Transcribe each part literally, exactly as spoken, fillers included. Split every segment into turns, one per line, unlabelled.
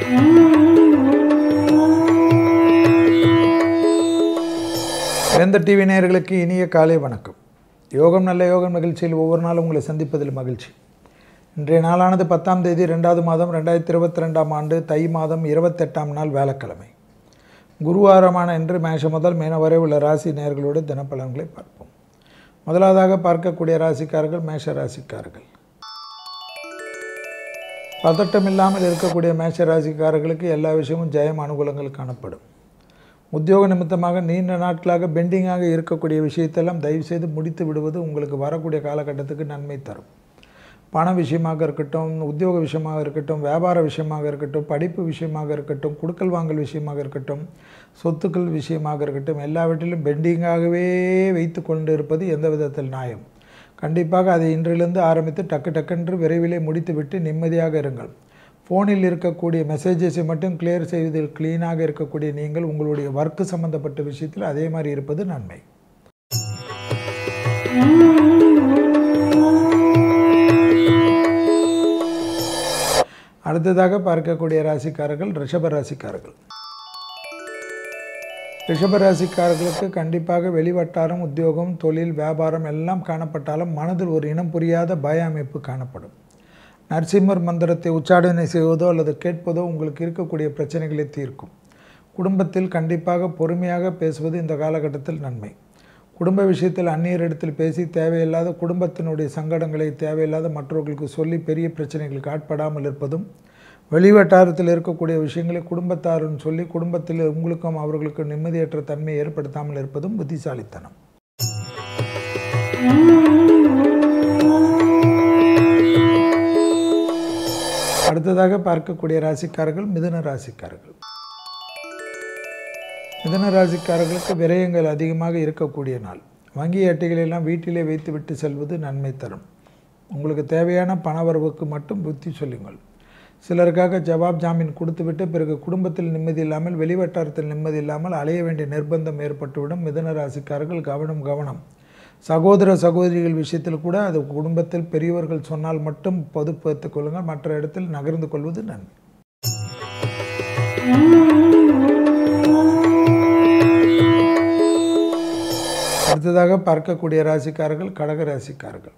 வேந்தர் டிவி நேயர்களுக்கு இனிய காலை வணக்கம். யோகம் நல்ல யோகம் நிகழ்ச்சியில் ஒவ்வொரு நாளும் உங்களை சந்திப்பதில் மகிழ்ச்சி. இன்றைய நாளானது பத்தாம் தேதி ரெண்டாவது மாதம் ரெண்டாயிரத்தி இருபத்தி ரெண்டாம் ஆண்டு தை மாதம் இருபத்தெட்டாம் நாள் வேலைக்கிழமை. குருவாரமான இன்று மேஷம் முதல் மீன வரை உள்ள ராசி நேயர்களோடு தினப்பலன்களை பார்ப்போம். முதலாவதாக பார்க்கக்கூடிய ராசிக்காரர்கள் மேஷ ராசிக்காரர்கள். பதட்டம் இல்லாமல் இருக்கக்கூடிய மேஷ ராசிக்காரர்களுக்கு எல்லா விஷயமும் ஜெயம் அனுகூலங்கள் காணப்படும். உத்தியோக நிமித்தமாக நீண்ட நாட்களாக பெண்டிங்காக இருக்கக்கூடிய விஷயத்தெல்லாம் தயவுசெய்து முடித்து விடுவது உங்களுக்கு வரக்கூடிய காலகட்டத்துக்கு நன்மை தரும். பண விஷயமாக இருக்கட்டும், உத்தியோக விஷயமாக இருக்கட்டும், வியாபார விஷயமாக இருக்கட்டும், படிப்பு விஷயமாக இருக்கட்டும், குடுக்கல் வாங்கல் விஷயமாக இருக்கட்டும், சொத்துக்கள் விஷயமாக இருக்கட்டும், எல்லாவற்றிலும் பெண்டிங்காகவே வைத்து கொண்டு இருப்பது எந்த விதத்தில் நியாயம்? கண்டிப்பாக அதை இன்றிலிருந்து ஆரம்பித்து டக்கு டக்கென்று விரைவிலே முடித்துவிட்டு நிம்மதியாக இருங்கள். ஃபோனில் இருக்கக்கூடிய மெசேஜஸை மட்டும் கிளியர் செய்வதில் க்ளீனாக இருக்கக்கூடிய நீங்கள் உங்களுடைய ஒர்க்கு சம்பந்தப்பட்ட விஷயத்தில் அதே மாதிரி இருப்பது நன்மை. அடுத்ததாக பார்க்கக்கூடிய ராசிக்காரர்கள் ரிஷப ராசிக்காரர்கள். ரிஷப ராசிக்காரர்களுக்கு கண்டிப்பாக வெளிவட்டாரம், உத்தியோகம், தொழில், வியாபாரம் எல்லாம் காணப்பட்டாலும் மனதில் ஒரு இனம் புரியாத பய அமைப்பு காணப்படும். நரசிம்மர் மந்திரத்தை உச்சாடனை செய்வதோ அல்லது கேட்பதோ உங்களுக்கு இருக்கக்கூடிய பிரச்சனைகளை தீர்க்கும். குடும்பத்தில் கண்டிப்பாக பொறுமையாக பேசுவது இந்த காலகட்டத்தில் நன்மை. குடும்ப விஷயத்தில் அந்நியரிடத்தில் பேசி தேவையில்லாத குடும்பத்தினுடைய சங்கடங்களை தேவையில்லாத மற்றவர்களுக்கு சொல்லி பெரிய பிரச்சனைகளுக்கு ஆட்படாமல் இருப்பதும், வெளிவட்டாரத்தில் இருக்கக்கூடிய விஷயங்களை குடும்பத்தாருன்னு சொல்லி குடும்பத்தில் உங்களுக்கும் அவர்களுக்கும் நிம்மதியற்ற தன்மை ஏற்படுத்தாமல் இருப்பதும் புத்திசாலித்தனம். அடுத்ததாக பார்க்கக்கூடிய ராசிக்காரர்கள் மிதுன ராசிக்காரர்கள். மிதுன ராசிக்காரர்களுக்கு விரயங்கள் அதிகமாக இருக்கக்கூடிய நாள். வங்கி அட்டைகளெல்லாம் வீட்டிலே வைத்து விட்டு செல்வது நன்மை தரும். உங்களுக்கு தேவையான பணவரவுக்கு மட்டும் புத்தி சொல்லுங்கள். சிலருக்காக ஜவாப் ஜாமீன் கொடுத்துவிட்டு பிறகு குடும்பத்தில் நிம்மதி இல்லாமல் வெளிவட்டாரத்தில் நிம்மதி இல்லாமல் அலைய வேண்டிய நிர்பந்தம் ஏற்பட்டுவிடும். மிதுன ராசிக்காரர்கள் கவனம் கவனம். சகோதர சகோதரிகள் விஷயத்தில் கூட அது குடும்பத்தில் பெரியவர்கள் சொன்னால் மட்டும் பொதுப்படுத்திக் கொள்ளுங்கள். மற்ற இடத்தில் நகர்ந்து கொள்வது நன்மை. அடுத்ததாக பார்க்கக்கூடிய ராசிக்காரர்கள் கடக ராசிக்காரர்கள்.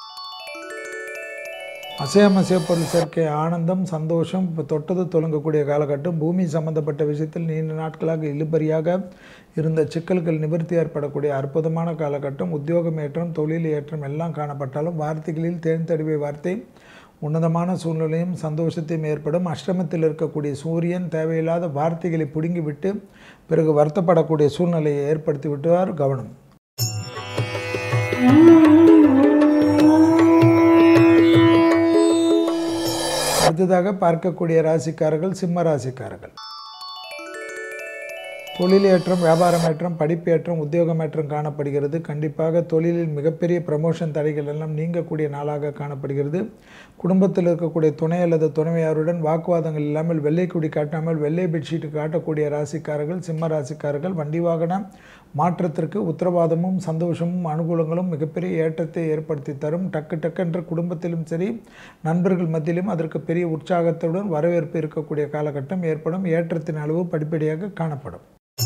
அசையமசைய பொருள் சேர்க்கை, ஆனந்தம், சந்தோஷம், இப்போ தொட்டது தொடங்கக்கூடிய காலகட்டம். பூமி சம்பந்தப்பட்ட விஷயத்தில் நீண்ட நாட்களாக இழுபறியாக இருந்த சிக்கல்கள் நிவர்த்தி ஏற்படக்கூடிய அற்புதமான காலகட்டம். உத்தியோகம் ஏற்றம், தொழில் ஏற்றம் எல்லாம் காணப்பட்டாலும் வார்த்தைகளில் தேர்ந்தெடுவை வார்த்தை உன்னதமான சூழ்நிலையும் சந்தோஷத்தையும் ஏற்படும். அஷ்டமத்தில் இருக்கக்கூடிய சூரியன் தேவையில்லாத வார்த்தைகளை பிடுங்கிவிட்டு பிறகு வருத்தப்படக்கூடிய சூழ்நிலையை ஏற்படுத்தி விட்டுவார். கவனம். அடுத்ததாக பார்க்கக்கூடிய ராசிக்காரர்கள் சிம்ம ராசிக்காரர்கள். தொழில் ஏற்றம், வியாபாரம் ஏற்றம், படிப்பு ஏற்றம், உத்தியோகம் ஏற்றம் காணப்படுகிறது. கண்டிப்பாக தொழிலில் மிகப்பெரிய ப்ரமோஷன் தடைகள் எல்லாம் நீங்கக்கூடிய நாளாக காணப்படுகிறது. குடும்பத்தில் இருக்கக்கூடிய துணை அல்லது துணைவியாருடன் வாக்குவாதங்கள் இல்லாமல் வெள்ளை கொடி காட்டாமல் வெள்ளை பெட்ஷீட்டு காட்டக்கூடிய ராசிக்காரர்கள் சிம்ம ராசிக்காரர்கள். வண்டி வாகன மாற்றத்திற்கு உத்தரவாதமும் சந்தோஷமும் அனுகூலங்களும் மிகப்பெரிய ஏற்றத்தை ஏற்படுத்தி தரும். டக்கு டக்கென்ற குடும்பத்திலும் சரி நண்பர்கள் மத்தியிலும் அதற்கு பெரிய உற்சாகத்துடன் வரவேற்பு இருக்கக்கூடிய காலகட்டம் ஏற்படும். ஏற்றத்தின் அளவு படிப்படியாக காணப்படும்.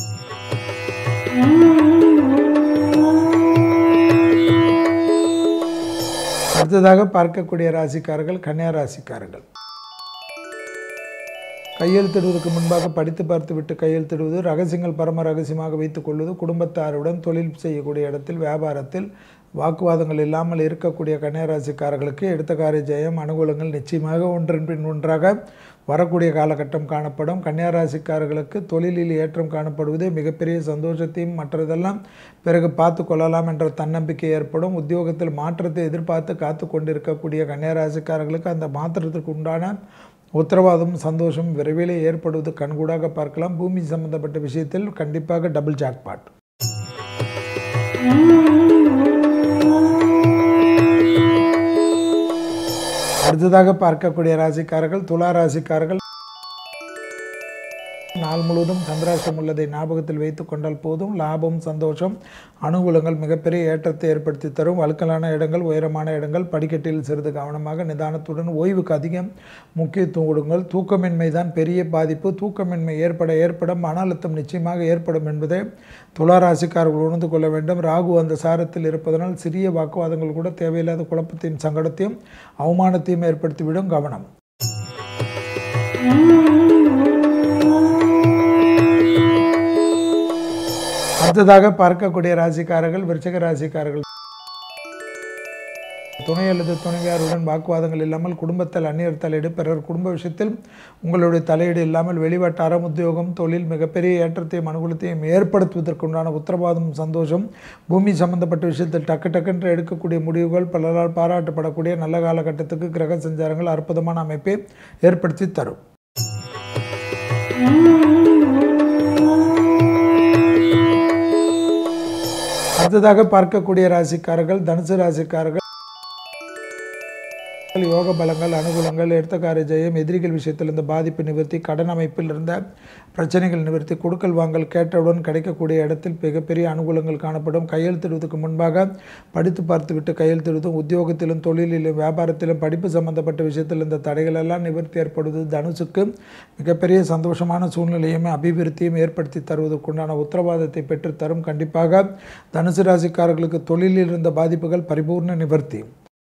அடுத்ததாக பார்க்கக்கூடிய ராசிக்காரர்கள் கன்னியா ராசிக்காரர்கள். கையெழுத்திடுவதற்கு முன்பாக படித்து பார்த்து விட்டு கையெழுத்திடுவது, ரகசியங்கள் பரம ரகசியமாக வைத்துக் கொள்வது, குடும்பத்தாருடன் தொழில் செய்யக்கூடிய இடத்தில் வியாபாரத்தில் வாக்குவாதங்கள் இல்லாமல் இருக்கக்கூடிய கன்னியாராசிக்காரர்களுக்கு எடுத்த காரிய ஜெயம் அனுகூலங்கள் நிச்சயமாக ஒன்றன் பின் ஒன்றாக வரக்கூடிய காலகட்டம் காணப்படும். கன்னியாராசிக்காரர்களுக்கு தொழிலில் ஏற்றம் காணப்படுவதே மிகப்பெரிய சந்தோஷத்தையும் மற்றதெல்லாம் பிறகு பார்த்து கொள்ளலாம் என்ற தன்னம்பிக்கை ஏற்படும். உத்தியோகத்தில் மாற்றத்தை எதிர்பார்த்து காத்து கொண்டிருக்கக்கூடிய கன்னியாராசிக்காரர்களுக்கு அந்த மாற்றத்திற்கு உண்டான உத்தரவாதம் சந்தோஷம் விரைவிலே ஏற்படுவது கண்கூடாக பார்க்கலாம். பூமி சம்பந்தப்பட்ட விஷயத்தில் கண்டிப்பாக டபுள் ஜாக்பாட். அடுத்ததாக பார்க்கக்கூடிய ராசிக்காரர்கள் துலா ராசிக்காரர்கள். நாள் முழுவதும் சந்திராஷ்டம் உள்ளதை ஞாபகத்தில் வைத்து கொண்டால் போதும். லாபம், சந்தோஷம், அனுகூலங்கள் மிகப்பெரிய ஏற்றத்தை ஏற்படுத்தி தரும். வழுக்கலான இடங்கள், உயரமான இடங்கள், படிக்கட்டில் சிறிது கவனமாக நிதானத்துடன் ஓய்வுக்கு அதிகம் முக்கியத்துவம் கொடுங்கள். தூக்கமின்மை தான் பெரிய பாதிப்பு. தூக்கமின்மை ஏற்பட ஏற்பட மன அழுத்தம் நிச்சயமாக ஏற்படும் என்பதை துளாராசிக்காரர்கள் உணர்ந்து கொள்ள வேண்டும். ராகு அந்த சாரத்தில் இருப்பதனால் சிறிய வாக்குவாதங்கள் கூட தேவையில்லாத குழப்பத்தையும் சங்கடத்தையும் அவமானத்தையும் ஏற்படுத்திவிடும். கவனம். அடுத்ததாக பார்க்கக்கூடிய ராசிக்காரர்கள் விருச்சிக ராசிக்காரர்கள். துணை அல்லது துணைவியாருடன் வாக்குவாதங்கள் இல்லாமல் குடும்பத்தில் அந்நியர் தலையீடு, பிறர் குடும்ப விஷயத்தில் உங்களுடைய தலையீடு இல்லாமல் வெளிவட்டாரம், உத்தியோகம், தொழில் மிகப்பெரிய ஏற்றத்தையும் அனுகூலத்தையும் ஏற்படுத்துவதற்குண்டான உத்தரவாதம், சந்தோஷம், பூமி சம்பந்தப்பட்ட விஷயத்தில் டக்கு டக்குன்று எடுக்கக்கூடிய முடிவுகள், பலரால் பாராட்டப்படக்கூடிய நல்ல காலகட்டத்துக்கு கிரக சஞ்சாரங்கள் அற்புதமான அமைப்பை ஏற்படுத்தி தரும். அடுத்ததாக பார்க்கக்கூடிய ராசிக்காரர்கள் தனுசு ராசிக்காரர்கள். யோக பலங்கள், அனுகூலங்கள், எடுத்தக்கார ஜெயம், எதிரிகள் விஷயத்தில் இந்த பாதிப்பு நிவர்த்தி, கடன் அமைப்பில் இருந்த பிரச்சனைகள் நிவர்த்தி, கொடுக்கல் வாங்கல் கேட்டவுடன் கிடைக்கக்கூடிய இடத்தில் மிகப்பெரிய அனுகூலங்கள் காணப்படும். கையெழுத்திடுவதற்கு முன்பாக படித்து பார்த்துவிட்டு கையெழுத்திடுவதும், உத்தியோகத்திலும் தொழிலிலும் வியாபாரத்திலும் படிப்பு சம்பந்தப்பட்ட விஷயத்தில் இந்த தடைகள் எல்லாம் நிவர்த்தி ஏற்படுவது தனுசுக்கு மிகப்பெரிய சந்தோஷமான சூழ்நிலையும் அபிவிருத்தியும் ஏற்படுத்தி தருவதற்குண்டான உத்தரவாதத்தை பெற்றுத்தரும். கண்டிப்பாக தனுசு ராசிக்காரர்களுக்கு தொழிலில் இருந்த பாதிப்புகள் பரிபூர்ண நிவர்த்தி.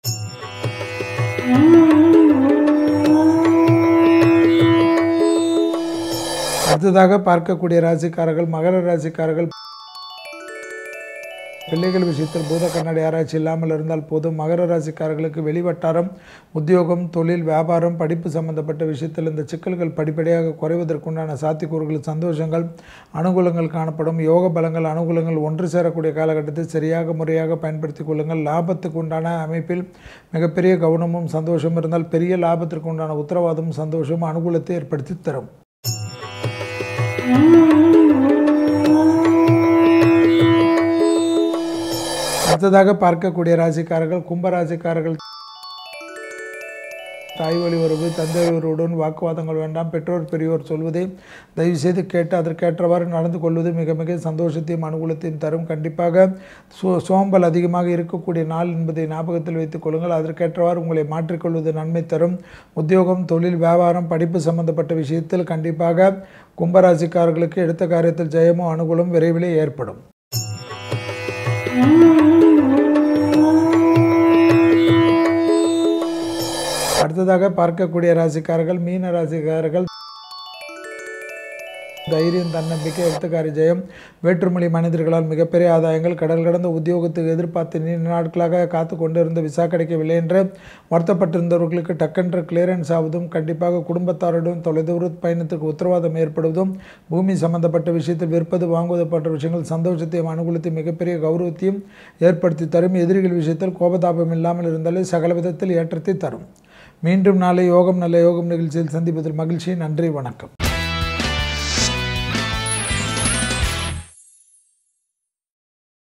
அடுத்ததாக பார்க்கக்கூடிய ராசிக்காரர்கள் மகர ராசிக்காரர்கள். பிள்ளைகள் விஷயத்தில் பூத கண்ணாடி ஆராய்ச்சி இல்லாமல் இருந்தால் போதும். மகர ராசிக்காரர்களுக்கு வெளிவட்டாரம், உத்தியோகம், தொழில், வியாபாரம், படிப்பு சம்பந்தப்பட்ட விஷயத்தில் இந்த சிக்கல்கள் படிப்படியாக குறைவதற்குண்டான சாத்தியக்கூறுகள், சந்தோஷங்கள், அனுகூலங்கள் காணப்படும். யோக பலங்கள், அனுகூலங்கள் ஒன்று சேரக்கூடிய காலகட்டத்தை சரியாக முறையாக பயன்படுத்தி கொள்ளுங்கள். லாபத்துக்கு உண்டான அமைப்பில் மிகப்பெரிய கவனமும் சந்தோஷமும் இருந்தால் பெரிய லாபத்திற்கு உண்டான உத்தரவாதமும் சந்தோஷமும் அனுகூலத்தை ஏற்படுத்தி தரும். அடுத்ததாக பார்க்கக்கூடிய ராசிக்காரர்கள் கும்பராசிக்காரர்கள். தாய் வழி உறவு, தந்தை உறவுடன் வாக்குவாதங்கள் வேண்டாம். பெற்றோர் பெரியோர் சொல்வதை தயவு செய்து கேட்டு அதற்கேற்றவாறு நடந்து கொள்வது மிக மிக சந்தோஷத்தையும் அனுகூலத்தையும் தரும். கண்டிப்பாக சோ சோம்பல் அதிகமாக இருக்கக்கூடிய நாள் என்பதை ஞாபகத்தில் வைத்துக் கொள்ளுங்கள். அதற்கேற்றவாறு உங்களை மாற்றிக்கொள்வது நன்மை தரும். உத்தியோகம், தொழில், வியாபாரம், படிப்பு சம்பந்தப்பட்ட விஷயத்தில் கண்டிப்பாக கும்பராசிக்காரர்களுக்கு எடுத்த காரியத்தில் ஜெயமோ அனுகூலம் விரைவிலே ஏற்படும். அடுத்ததாக பார்க்கக்கூடிய ராசிக்காரர்கள் மீன ராசிக்காரர்கள். தைரியம், தன்னம்பிக்கை, எடுத்துக்காரி ஜெயம், வேற்றுமொழி மனிதர்களால் மிகப்பெரிய ஆதாயங்கள், கடல் கடந்த உத்தியோகத்துக்கு எதிர்பார்த்து நீண்ட நாட்களாக காத்து கொண்டிருந்த விசா கிடைக்கவில்லை என்று வருத்தப்பட்டிருந்தவர்களுக்கு டக்கென்று கிளியரன்ஸ் ஆவதும், கண்டிப்பாக குடும்பத்தாருடன் தொலைதூர பயணத்துக்கு உத்தரவாதம் ஏற்படுவதும், பூமி சம்பந்தப்பட்ட விஷயத்தில் விற்பது வாங்குவது போன்ற விஷயங்கள் சந்தோஷத்தையும் அனுகூலத்தையும் மிகப்பெரிய கௌரவத்தையும் ஏற்படுத்தி தரும். எதிரிகள் விஷயத்தில் கோபதாபம் இல்லாமல் இருந்தாலே சகல விதத்தில் ஏற்றத்தை தரும். மீண்டும் நாளை யோகம் நல்ல யோகம் நிகழ்ச்சியில் சந்திப்பதில் மகிழ்ச்சி. நன்றி, வணக்கம்.